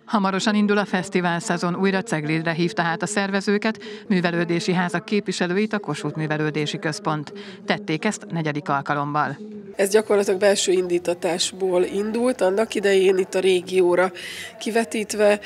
Hamarosan indul a fesztivál szezon, újra Ceglédre hívta hát a szervezőket, művelődési házak képviselőit a Kossuth Művelődési Központ. Tették ezt 4. alkalommal. Ez gyakorlatilag belső indítatásból indult, annak idején itt a régióra kivetítve,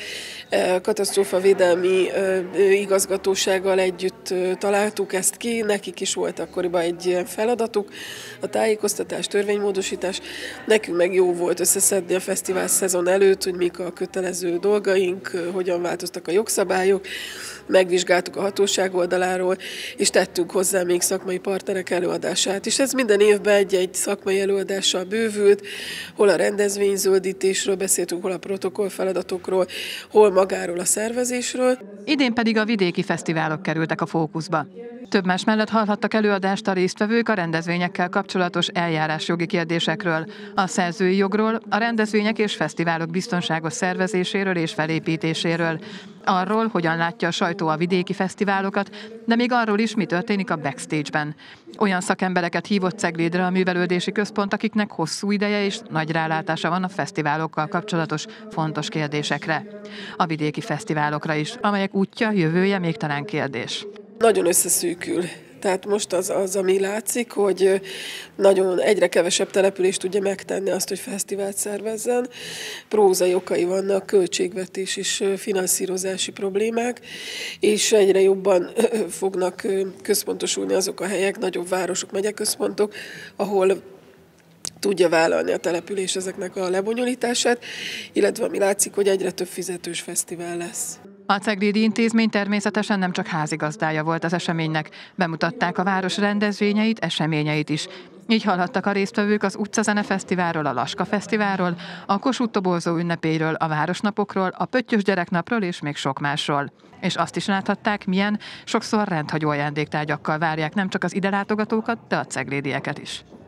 katasztrófavédelmi igazgatósággal együtt találtuk ezt ki, nekik is volt akkoriban egy ilyen feladatuk, a tájékoztatás, törvénymódosítás, nekünk meg jó volt összeszedni a fesztivál szezon előtt, hogy mik a kötelező dolgaink, hogyan változtak a jogszabályok, megvizsgáltuk a hatóság oldaláról, és tettünk hozzá még szakmai partnerek előadását. És ez minden évben egy szakmai előadással bővült, hol a rendezvényzöldítésről beszéltünk, hol a protokoll feladatokról, hol magáról a szervezésről. Idén pedig a vidéki fesztiválok kerültek a fókuszba. Több más mellett hallhattak előadást a résztvevők a rendezvényekkel kapcsolatos eljárásjogi kérdésekről, a szerzői jogról, a rendezvények és fesztiválok biztonságos szervezéséről és felépítéséről, arról, hogyan látja a sajtó a vidéki fesztiválokat, de még arról is, mi történik a backstage-ben. Olyan szakembereket hívott Ceglédre a Művelődési Központ, akiknek hosszú ideje és nagy rálátása van a fesztiválokkal kapcsolatos fontos kérdésekre. A vidéki fesztiválokra is, amelyek útja, jövője még talán kérdés. Nagyon összeszűkül. Tehát most az, ami látszik, hogy nagyon egyre kevesebb település tudja megtenni azt, hogy fesztivált szervezzen. Prózai okai vannak, költségvetés és finanszírozási problémák, és egyre jobban fognak központosulni azok a helyek, nagyobb városok, megyeközpontok, ahol tudja vállalni a település ezeknek a lebonyolítását, illetve ami látszik, hogy egyre több fizetős fesztivál lesz. A ceglédi intézmény természetesen nem csak házigazdája volt az eseménynek, bemutatták a város rendezvényeit, eseményeit is. Így hallhattak a résztvevők az Utcazene Fesztiválról, a Laska Fesztiválról, a Kossuth toborzó ünnepéről, a Városnapokról, a Pöttyös Gyereknapról és még sok másról. És azt is láthatták, milyen sokszor rendhagyó ajándéktárgyakkal várják nem csak az ide látogatókat, de a ceglédieket is.